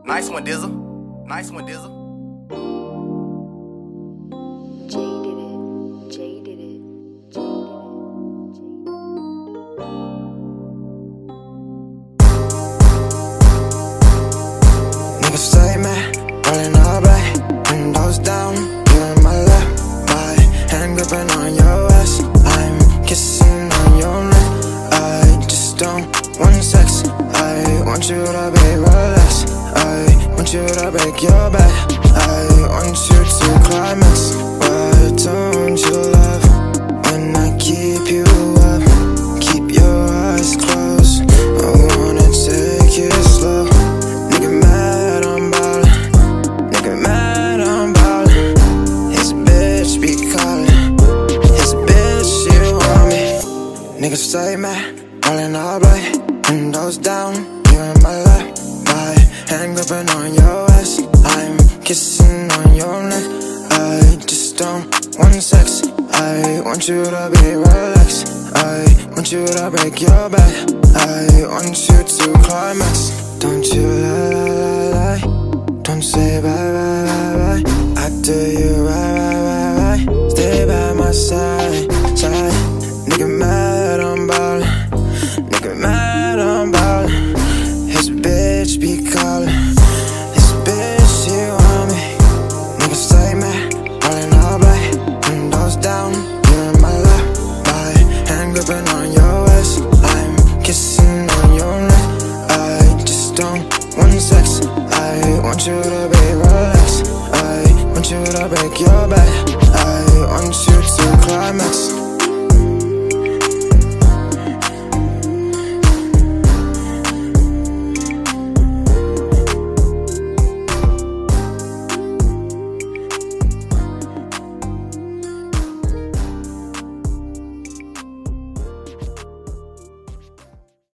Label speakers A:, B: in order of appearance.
A: Nice one, Dizzle. Nice one, Dizzle.
B: Jay did it. Jay did it.
C: Niggas say me, rolling all black, windows down, you in my lap, my hand gripping on your ass, I'm kissing on your neck. I just don't want sex, I want you to be relaxed, I want you to break your back, I want you to climax. Why don't you love when I keep you up, keep your eyes closed, I wanna take it slow. Nigga mad, I'm ballin', nigga mad, I'm ballin'. His bitch be callin', his bitch, she want me. Niggas say mad, rollin' all black, windows down, you in my lap, my hand gripping on your ass, I'm kissing on your neck. I just don't want sex, I want you to be relaxed, I want you to break your back, I want you to climax. Don't you lie, don't say bye, bye, bye, bye. I do you right, right, right, right. Stay by my side.